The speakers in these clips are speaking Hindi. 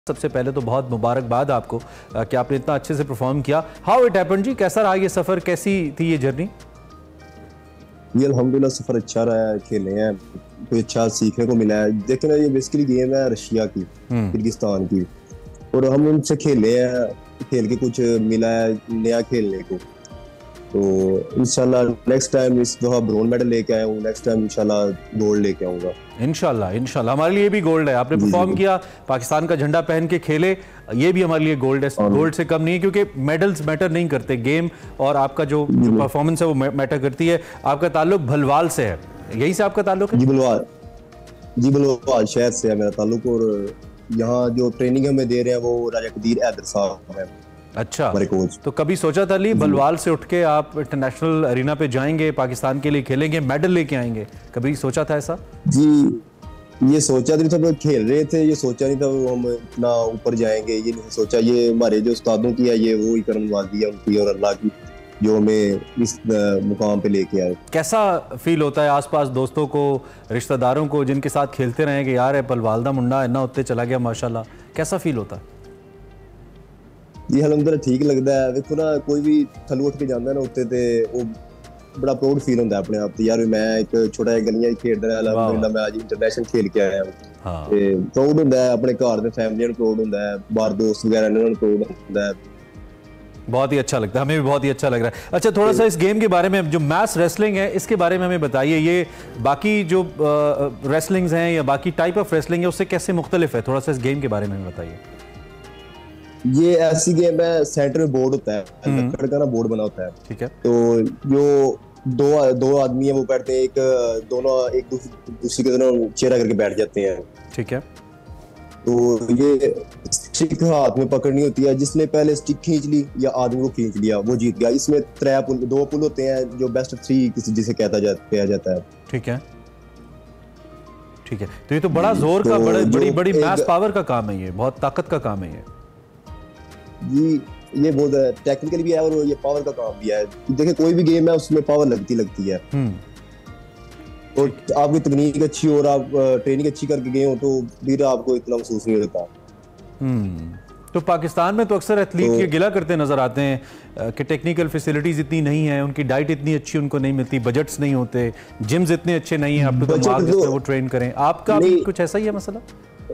सबसे पहले तो बहुत मुबारकबाद आपको कि आपने इतना अच्छे से परफॉर्म किया। हाउ इट हैपेंड जी, कैसा रहा ये सफ़र, कैसी थी ये जर्नी? ये अल्हम्दुलिल्लाह सफर अच्छा रहा है, खेले हैं, कोई अच्छा सीखने को मिला है। देखिए ना, ये बेसिकली गेम है रशिया की, किर्गिस्तान की, और हम उनसे खेले हैं, खेल के कुछ मिला है नया खेलने को। तो इंशाल्लाह नेक्स्ट टाइम इस दफा ब्रोंज मेडल लेके आया हूँ, नेक्स्ट टाइम इंशाल्लाह गोल्ड लेके आऊंगा। इंशाल्लाह इंशाल्लाह हमारे लिए भी गोल्ड है। आपने परफॉर्म किया, पाकिस्तान का झंडा पहन के खेले, ये भी हमारे लिए गोल्ड है। गोल्ड से कम नहीं है, क्योंकि मेडल्स मैटर नहीं करते, गेम और आपका जो परफॉर्मेंस है वो मैटर करती है। आपका ताल्लुक भलवाल से है, यही से आपका ताल्लुक है? जी भलवाल शहर से है मेरा ताल्लुक, और यहाँ जो ट्रेनिंग हमें दे रहे हैं वो राजा कदीर हैदर साहब हैं। अच्छा, तो कभी सोचा था अली बलवाल से उठ के आप इंटरनेशनल अरीना पे जाएंगे, पाकिस्तान के लिए खेलेंगे, मेडल लेके आएंगे? कभी सोचा था ऐसा? जी, ये सोचा नहीं था, खेल रहे थे, ये सोचा नहीं था हम इतना ऊपर जाएंगे, ये नहीं सोचा। ये हमारे जो उस्तादों की है, ये वो ही करमवादी है उनकी और अल्लाह की, जो हमें इस मुकाम पे लेके आए। कैसा फील होता है आसपास दोस्तों को, रिश्तेदारों को, जिनके साथ खेलते रहे कि यार बलवाल दा मुंडा इन्ना उत्ते चला गया माशाल्लाह, कैसा फील होता है? जी अल्हम्दुलिल्लाह ठीक लगता है। देखो ना, कोई भी थल्लू उठ के जाता है ना उत्ते ते वो बड़ा प्राउड फील होता है अपने आप ते, यार मैं एक छोटा जिहा गलियां खेड रहा, अल्हम्दुलिल्लाह मैं आज इंटरनेशनल खेल के आया हूं। हाँ, ते प्राउड होता है, अपने घर दे फैमिली ਨੂੰ प्राउड होता है, बाहर दोस्त वगैरह ਨੂੰ प्राउड होता है। बहुत ही अच्छा लगता है, हमें भी बहुत ही अच्छा लग रहा है। अच्छा, थोड़ा सा इस गेम के बारे में, जो मैस रेसलिंग है, इसके बारे में हमें बताइए। ये बाकी जो रेसलिंग्स हैं या बाकी टाइप ऑफ रेसलिंग है उससे कैसे मुख्तलिफ है? थोड़ा सा इस गेम के बारे में बताइए। ये ऐसी गेम है, सेंटर में बोर्ड होता है, लकड़ का ना बोर्ड बना होता है, ठीक है। तो जो दो आदमी है वो बैठते हैं, दोनों एक दूसरे के दोनों चेहरा करके बैठ जाते हैं, ठीक है। तो ये स्टिक हाथ में पकड़नी होती है, जिसने पहले स्टिक खींच ली या आदमी को खींच लिया वो जीत गया। इसमें दो पुल होते हैं, जो बेस्ट ऑफ 3 जिसे कहा जाता है। ठीक है, ठीक है। तो ये तो बड़ा जोर का, बड़ी मैस पावर का काम है, ये बहुत ताकत का काम है ये। जी, ये बहुत टेक्निकल भी है और ये पावर का काम भी है। देखिए, कोई भी गेम है उसमें पावर लगती है, और आपकी तकनीक अच्छी हो और आप ट्रेनिंग अच्छी करके गए हो तो फिर आपको इतना महसूस नहीं होता। तो पाकिस्तान में तो अक्सर एथलीट ये गिला करते नजर आते हैं कि टेक्निकल फैसिलिटीज इतनी नहीं है, उनकी डाइट इतनी अच्छी उनको नहीं मिलती, बजट्स नहीं होते, जिम्स इतने अच्छे नहीं है अप टू द मार्क जिसमें वो ट्रेन करें। आपका भी कुछ ऐसा ही है मसला?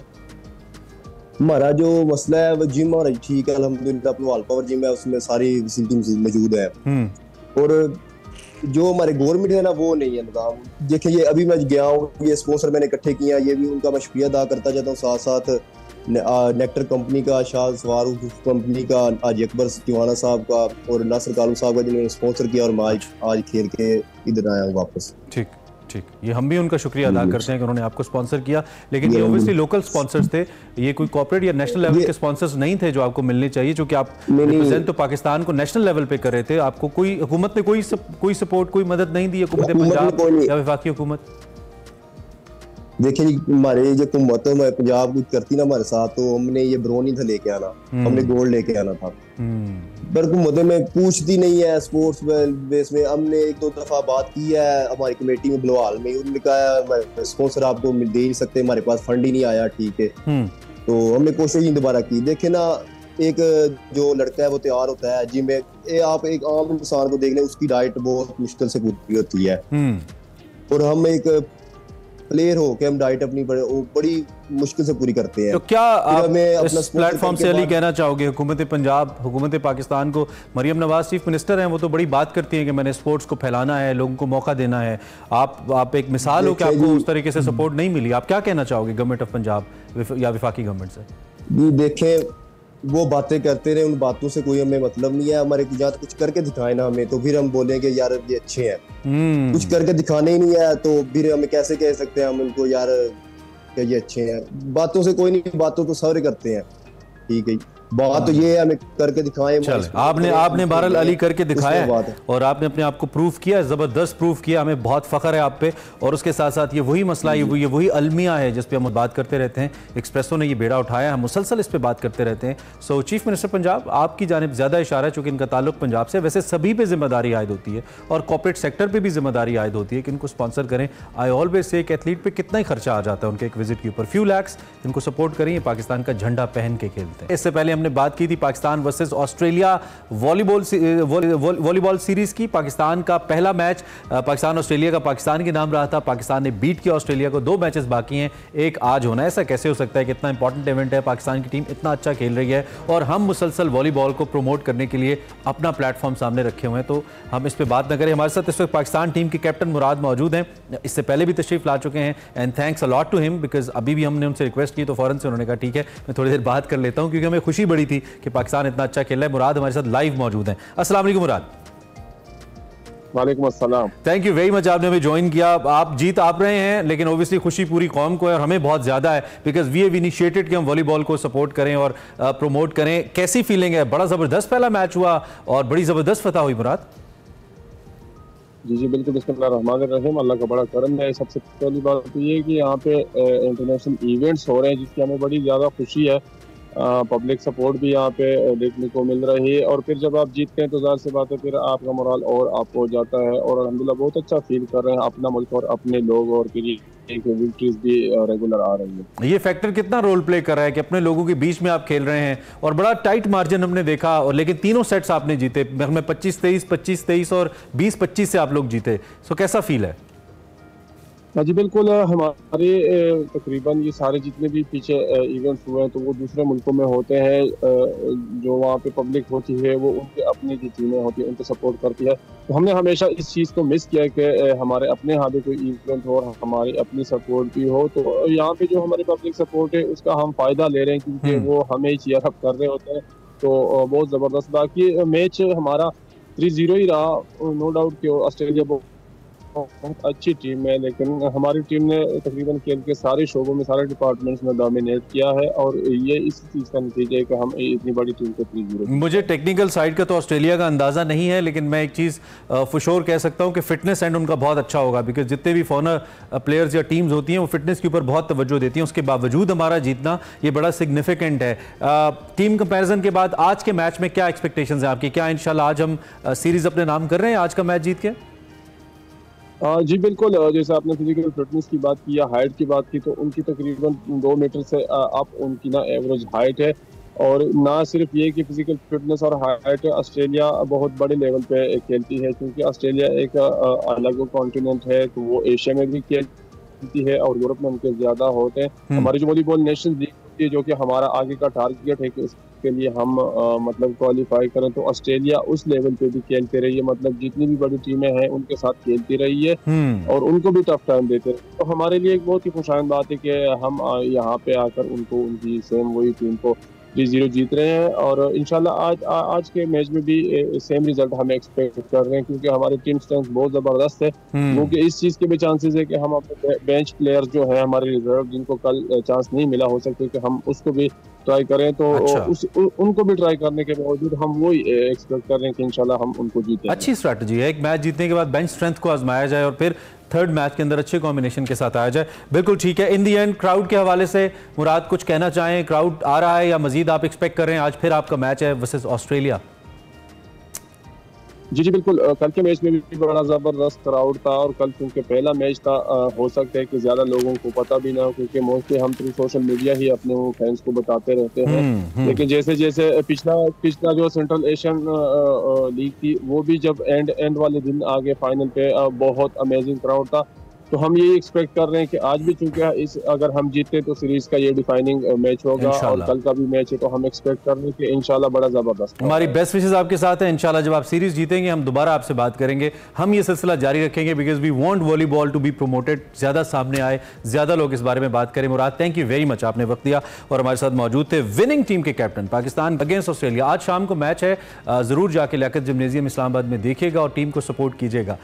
हमारा जो मसला है वो जिम और ठीक है, अल्हम्दुलिल्लाह भलवाल पावर जिम है, उसमें सारी फैसिलिटीज मौजूद है, और जो हमारे गवर्नमेंट है ना वो नहीं है निज़ाम। देखिए, ये अभी मैं गया हूँ, ये स्पॉन्सर मैंने इकट्ठे किया, ये भी उनका मैं शुक्रिया अदा करता जाता हूँ। साथ साथ नेक्टर कंपनी का, शाह सवार कंपनी का, आज अकबर तिवाना साहब का और नासिर कालू साहब का, जिन्होंने स्पॉन्सर किया, और मैं आज खेल के इधर आया हूँ वापस। ठीक ठीक, ये हम भी उनका शुक्रिया अदा करते हैं कि उन्होंने आपको स्पॉन्सर किया, लेकिन ये ऑब्वियसली लोकल स्पॉन्सर्स थे, ये कोई कॉर्पोरेट या नेशनल लेवल के स्पॉन्सर्स नहीं थे जो आपको मिलने चाहिए, क्योंकि आप रिप्रेजेंट तो पाकिस्तान को नेशनल लेवल पे कर रहे थे। आपको कोई हुकूमत ने कोई सपोर्ट, कोई मदद नहीं दी, हुकूमत पंजाब या वफाकी हुकूमत? देखिए, हमारे जो हुकूमत पंजाब कुछ करती ना हमारे साथ, तो हमने ये ब्रोंज नहीं था लेके आना, हमने गोल्ड लेके आना था, पर हुकूमत में पूछती नहीं है। स्पोर्ट्स बेस में हमने 1-2 दफा बात की है हमारी कमेटी में, भलवाल में, उन्होंने कहा स्पॉन्सर आपको दे नहीं सकते, हमारे पास फंड ही नहीं आया, ठीक है। तो हमने कोशिश ही दोबारा की। देखे ना, एक जो लड़का है वो तैयार होता है जिम में, आप एक आम इंसान को देख लें, उसकी डाइट बहुत मुश्किल से पूरी होती है, और हम एक प्लेयर हो के हम डाइट अपनी बड़ी मुश्किल से पूरी करते हैं। तो क्या आप इस प्लेटफॉर्म से अली कहना चाहोगे हुकूमत पंजाब, हुकूमत पाकिस्तान को? मरियम नवाज चीफ मिनिस्टर हैं, वो तो बड़ी बात करती हैं कि मैंने स्पोर्ट्स को फैलाना है, लोगों को मौका देना है। आप एक मिसाल हो कि आपको उस तरीके से सपोर्ट नहीं मिली। आप क्या कहना चाहोगे गवर्नमेंट ऑफ पंजाब या वफाकी गवर्नमेंट से? जी देखें, वो बातें करते रहे, उन बातों से कोई हमें मतलब नहीं है। हमारे या तो कुछ करके दिखाए ना हमें, तो फिर हम बोलेंगे यार ये अच्छे हैं। कुछ करके दिखाने ही नहीं है तो फिर हमें कैसे कह सकते हैं हम उनको यार ये अच्छे हैं? बातों से कोई नहीं, बातों तो सारे करते हैं, ठीक है। बात तो ये है हमें करके दिखाएं। आपने बहरहाल अली करके दिखाया है और आपने अपने आप को प्रूफ किया, जबरदस्त प्रूफ किया, हमें बहुत फख्र है आप पे। और उसके साथ साथ ये वही मसला, ये वही अलमिया है जिस पे हम बात करते रहते हैं। एक्सप्रेसो ने ये बेड़ा उठाया, हम मुसलसल इस पे बात करते रहते हैं। सो चीफ मिनिस्टर पंजाब, आपकी जानिब ज्यादा इशारा है चूंकि इनका ताल्लुक पंजाब से, वैसे सभी पे जिम्मेदारी आयद होती है और कॉर्पोरेट सेक्टर पे भी जिम्मेदारी आयद होती है कि इनको स्पॉन्सर करें। आई ऑलवेज से एक एथलीट पे कितना ही खर्चा आ जाता है उनके एक विजिट के ऊपर, फ्यू लैक्स, इनको सपोर्ट करें, ये पाकिस्तान का झंडा पहन के खेलते हैं। इससे पहले हमने बात की थी Pakistan versus Australia volleyball series की। पाकिस्तान का पहला मैच पाकिस्तान ऑस्ट्रेलिया का पाकिस्तान के नाम रहा था, पाकिस्तान ने बीट किया ऑस्ट्रेलिया को। 2 मैचेस बाकी हैं, एक आज होना है। ऐसा कैसे हो सकता है कि इतना इंपॉर्टेंट इवेंट है, पाकिस्तान की टीम इतना अच्छा खेल रही है और हम मुसलसल वॉलीबॉल को प्रमोट करने के लिए अपना प्लेटफॉर्म सामने रखे हुए हैं, तो हम इस पर बात न करें। हमारे साथ इस वक्त पाकिस्तान टीम के कैप्टन मुराद मौजूद हैं, इससे पहले भी तशरीफ ला चुके हैं and thanks a lot to him because अभी भी हमने उनसे रिक्वेस्ट की तो फौरन से उन्होंने कहा ठीक है मैं थोड़ी देर बात कर लेता हूं, क्योंकि हमें खुशी बड़ी थी कि पाकिस्तान इतना अच्छा खेल रहा है। मुराद हमारे साथ लाइव मौजूद हैं। अस्सलाम वालेकुम मुराद। वालेकुम अस्सलाम। थैंक यू वेरी मच, आपने हमें ज्वाइन किया। आप जीत आप रहे हैं लेकिन ओबियसली खुशी पूरी कौम को है और हमें बहुत ज्यादा है बिकॉज वी हैव इनिशिएटेड कि हम वॉलीबॉल को सपोर्ट करें और प्रमोट करें। कैसी फीलिंग है? बड़ा जबरदस्त पहला मैच हुआ और बड़ी जबरदस्त फतह हुई मुराद। जी बिल्कुल, बिस्मिल्लाहिर्रहमानिर्रहीम, अल्लाह का बड़ा करम है। सबसे पहली बात तो ये कि यहाँ पे इंटरनेशनल इवेंट्स हो रहे हैं जिसकी हमें बड़ी ज़्यादा खुशी है। पब्लिक सपोर्ट भी यहाँ पे देखने को मिल रही है और फिर जब आप जीतते हैं तो ज़ाहिर सी बात है फिर आपका मोराल और अप हो जाता है और अल्हम्दुलिल्लाह बहुत अच्छा फील कर रहे हैं अपना मुल्क और अपने लोग, और फिर विक्ट्रीज भी रेगुलर आ रही है। ये फैक्टर कितना रोल प्ले कर रहा है कि अपने लोगों के बीच में आप खेल रहे हैं और बड़ा टाइट मार्जिन हमने देखा, और लेकिन तीनों सेट्स आपने जीते, 25-23, 25-23 और 20-25 से आप लोग जीते। सो कैसा फील है? जी बिल्कुल, हमारे तकरीबन ये सारे जितने भी पीछे इवेंट्स हुए हैं तो वो दूसरे मुल्कों में होते हैं। जो वहाँ पे पब्लिक होती है वो उनके अपनी जो टीमें होती है उनको सपोर्ट करती है। तो हमने हमेशा इस चीज़ को मिस किया है कि हमारे अपने यहाँ भी कोई इवेंट हो और हमारी अपनी सपोर्ट भी हो। तो यहाँ पे जो हमारी पब्लिक सपोर्ट है उसका हम फ़ायदा ले रहे हैं क्योंकि वो हमें चीयर अप कर रहे होते हैं। तो बहुत ज़बरदस्त। बाकी मैच हमारा 3-0 ही रहा, नो डाउट कि ऑस्ट्रेलिया बहुत अच्छी टीम है, लेकिन हमारी टीम ने तकरीबन खेल के सारे शोबों में, सारे डिपार्टमेंट्स में डोमिनेट किया है और ये इस चीज़ का नतीजा है कि हम इतनी बड़ी टीम को 3-0। मुझे टेक्निकल साइड का तो ऑस्ट्रेलिया का अंदाज़ा नहीं है, लेकिन मैं एक चीज़ फुशोर कह सकता हूँ कि फिटनेस एंड उनका बहुत अच्छा होगा बिकॉज जितने भी फॉरनर प्लेयर्स या टीम्स होती हैं वो फिटनेस के ऊपर बहुत तवज्जो देती हैं। उसके बावजूद हमारा जीतना ये बड़ा सिग्निफिकेंट है। टीम कंपेरिजन के बाद आज के मैच में क्या एक्सपेक्टेशंस हैं आपकी? क्या इंशाल्लाह आज हम सीरीज़ अपने नाम कर रहे हैं आज का मैच जीत के? जी बिल्कुल, जैसे आपने फिजिकल फिटनेस की बात की या हाइट की बात की तो उनकी तकरीबन 2 मीटर से अप उनकी ना एवरेज हाइट है। और ना सिर्फ ये कि फिजिकल फिटनेस और हाइट, ऑस्ट्रेलिया बहुत बड़े लेवल पे खेलती है क्योंकि ऑस्ट्रेलिया एक अलग कॉन्टिनेंट है, तो वो एशिया में भी खेलती है और यूरोप में उनके ज़्यादा होते हैं। हमारी जो वॉलीबॉल नेशंस लीग होती है जो कि हमारा आगे का टारगेट है कि उसके लिए हम मतलब क्वालिफाई करें, तो ऑस्ट्रेलिया उस लेवल पे भी खेलते रही है, मतलब जितनी भी बड़ी टीमें हैं उनके साथ खेलती रही है और उनको भी टफ टाइम देते रहे। तो हमारे लिए एक बहुत ही खुशहाल बात है कि हम यहाँ पे आकर उनको उनकी सेम वही टीम को 3-0 जीत रहे हैं और इंशाल्लाह आज के मैच में भी सेम रिजल्ट हमें एक्सपेक्ट कर रहे हैं क्योंकि हमारी टीम स्ट्रेंथ बहुत जबरदस्त है। क्योंकि इस चीज़ के भी चांसेस है कि हम अपने बेंच प्लेयर्स जो है हमारे रिजर्व जिनको कल चांस नहीं मिला हो सकते कि हम उसको भी ट्राई करें, तो अच्छा। उनको भी ट्राई करने के बावजूद हम वही एक्सपेक्ट कर रहे हैं कि इंशाल्लाह हम उनको जीतें। अच्छी स्ट्रैटेजी है, एक मैच जीतने के बाद बेंच स्ट्रेंथ को आजमाया जाए और फिर थर्ड मैच के अंदर अच्छे कॉम्बिनेशन के साथ आया जाए। बिल्कुल ठीक है। इन दी एंड क्राउड के हवाले से मुराद कुछ कहना चाहें? क्राउड आ रहा है या मजीद आप एक्सपेक्ट कर रहे हैं? आज फिर आपका मैच है वर्सेस ऑस्ट्रेलिया। जी बिल्कुल, कल के मैच में भी बड़ा ज़बरदस्त क्राउड था और कल क्योंकि पहला मैच था हो सकता है कि ज़्यादा लोगों को पता भी ना हो क्योंकि मोस्टली हम थ्रू सोशल मीडिया ही अपने फैंस को बताते रहते हैं। लेकिन जैसे जैसे पिछला जो सेंट्रल एशियन लीग थी वो भी जब एंड वाले दिन आगे फाइनल पे बहुत अमेजिंग क्राउड था। तो हम ये एक्सपेक्ट कर रहे हैं कि आज भी चूंकि अगर हम जीते तो सीरीज का ये डिफाइनिंग मैच होगा और कल का भी मैच है, तो हम एक्सपेक्ट कर रहे हैं कि इंशाल्लाह बड़ा जबरदस्त। हमारी बेस्ट विशेस आपके साथ है। इंशाल्लाह जब आप सीरीज जीतेंगे हम दोबारा आपसे बात करेंगे। हम ये सिलसिला जारी रखेंगे because we want volleyball to be promoted, ज्यादा सामने आए, ज्यादा लोग इस बारे में बात करें। Murad, thank you very much, आपने वक्त दिया और हमारे साथ मौजूद थे विनिंग टीम के कैप्टन पाकिस्तान अगेंस्ट ऑस्ट्रेलिया। आज शाम को मैच है, जरूर जाके लियाकत जिम्नेजियम इस्लामाबाद में देखिएगा और टीम को सपोर्ट कीजिएगा।